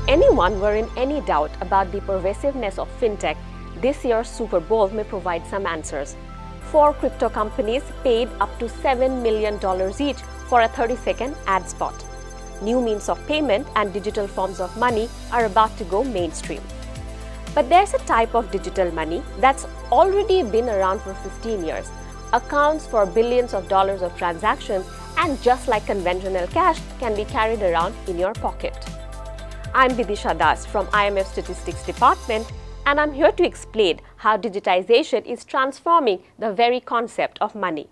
anyone were in any doubt about the pervasiveness of fintech, this year's Super Bowl may provide some answers. 4 crypto companies paid up to $7 million each for a 30-second ad spot. New means of payment and digital forms of money are about to go mainstream. But there's a type of digital money that's already been around for 15 years, accounts for billions of dollars of transactions, and just like conventional cash, can be carried around in your pocket. I'm Vidisha Das from IMF Statistics Department, and I'm here to explain how digitization is transforming the very concept of money.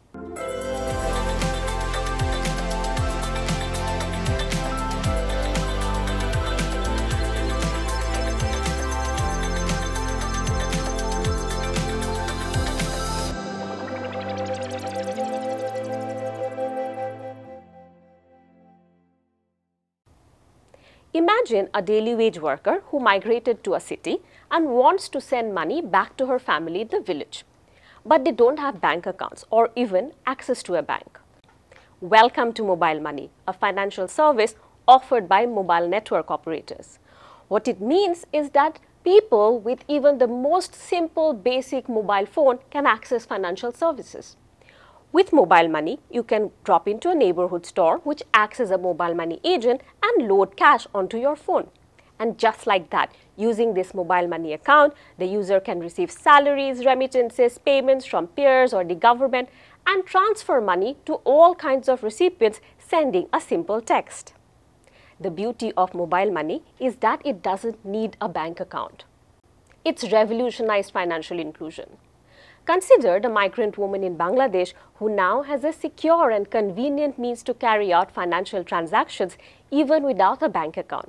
Imagine a daily wage worker who migrated to a city and wants to send money back to her family in the village. But they don't have bank accounts or even access to a bank. Welcome to mobile money, a financial service offered by mobile network operators. What it means is that people with even the most simple basic mobile phone can access financial services. With mobile money, you can drop into a neighborhood store which acts as a mobile money agent and load cash onto your phone. And just like that, using this mobile money account, the user can receive salaries, remittances, payments from peers or the government, and transfer money to all kinds of recipients sending a simple text. The beauty of mobile money is that it doesn't need a bank account. It's revolutionized financial inclusion. Consider the migrant woman in Bangladesh who now has a secure and convenient means to carry out financial transactions even without a bank account.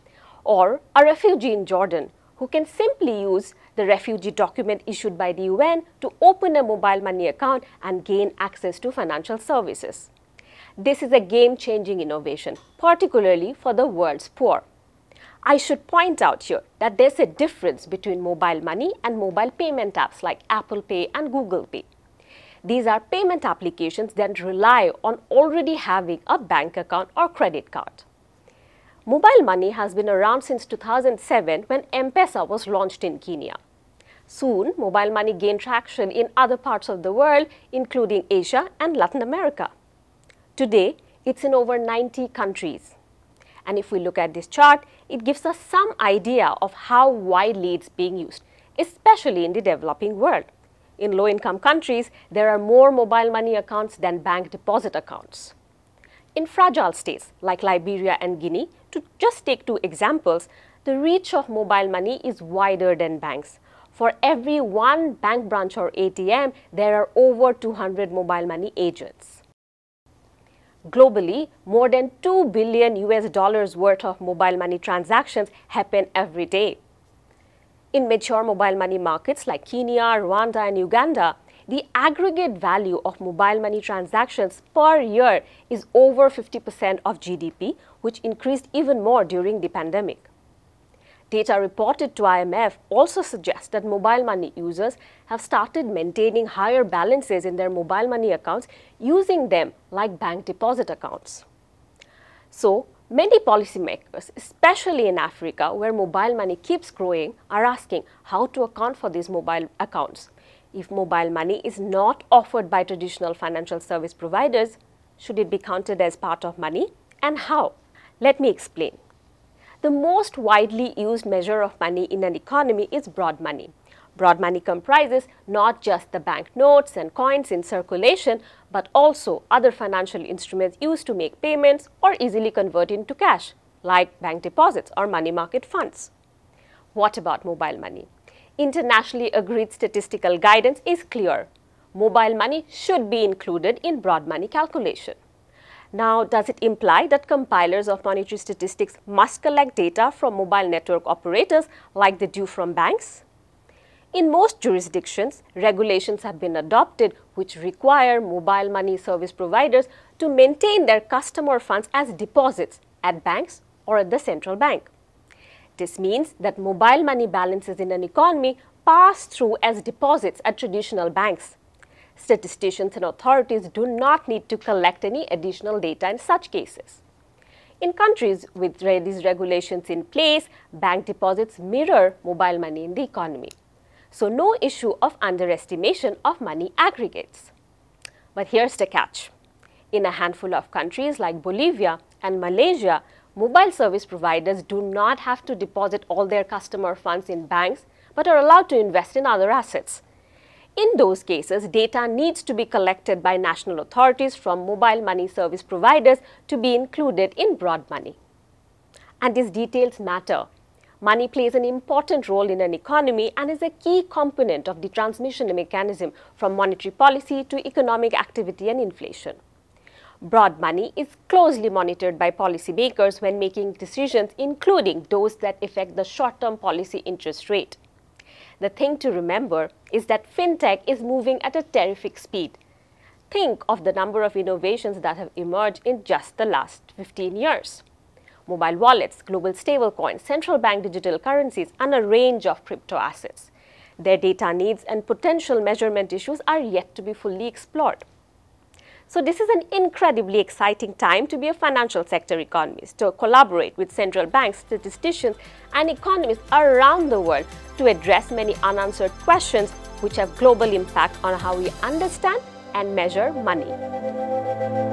Or a refugee in Jordan who can simply use the refugee document issued by the UN to open a mobile money account and gain access to financial services. This is a game-changing innovation, particularly for the world's poor. I should point out here that there's a difference between mobile money and mobile payment apps like Apple Pay and Google Pay. These are payment applications that rely on already having a bank account or credit card. Mobile money has been around since 2007 when M-Pesa was launched in Kenya. Soon, mobile money gained traction in other parts of the world, including Asia and Latin America. Today, it's in over 90 countries. And if we look at this chart, it gives us some idea of how widely it's being used, especially in the developing world. In low-income countries, there are more mobile money accounts than bank deposit accounts. In fragile states like Liberia and Guinea, to just take 2 examples, the reach of mobile money is wider than banks. For every 1 bank branch or ATM, there are over 200 mobile money agents. Globally, more than $2 billion worth of mobile money transactions happen every day. In mature mobile money markets like Kenya, Rwanda, and Uganda, the aggregate value of mobile money transactions per year is over 50% of GDP, which increased even more during the pandemic. Data reported to IMF also suggests that mobile money users have started maintaining higher balances in their mobile money accounts, using them like bank deposit accounts. So, many policymakers, especially in Africa, where mobile money keeps growing, are asking how to account for these mobile accounts. If mobile money is not offered by traditional financial service providers, should it be counted as part of money, and how? Let me explain. The most widely used measure of money in an economy is broad money. Broad money comprises not just the bank notes and coins in circulation, but also other financial instruments used to make payments or easily convert into cash, like bank deposits or money market funds. What about mobile money? Internationally agreed statistical guidance is clear. Mobile money should be included in broad money calculation. Now, does it imply that compilers of monetary statistics must collect data from mobile network operators like they do from banks? In most jurisdictions, regulations have been adopted which require mobile money service providers to maintain their customer funds as deposits at banks or at the central bank. This means that mobile money balances in an economy pass through as deposits at traditional banks. Statisticians and authorities do not need to collect any additional data in such cases. In countries with these regulations in place, bank deposits mirror mobile money in the economy. So no issue of underestimation of money aggregates. But here's the catch. In a handful of countries like Bolivia and Malaysia, mobile service providers do not have to deposit all their customer funds in banks, but are allowed to invest in other assets. In those cases, data needs to be collected by national authorities from mobile money service providers to be included in broad money. And these details matter. Money plays an important role in an economy and is a key component of the transmission mechanism from monetary policy to economic activity and inflation. Broad money is closely monitored by policymakers when making decisions, including those that affect the short-term policy interest rate. The thing to remember is that fintech is moving at a terrific speed. Think of the number of innovations that have emerged in just the last 15 years. Mobile wallets, global stablecoins, central bank digital currencies, and a range of crypto assets. Their data needs and potential measurement issues are yet to be fully explored. So this is an incredibly exciting time to be a financial sector economist, to collaborate with central banks, statisticians, and economists around the world to address many unanswered questions which have global impact on how we understand and measure money.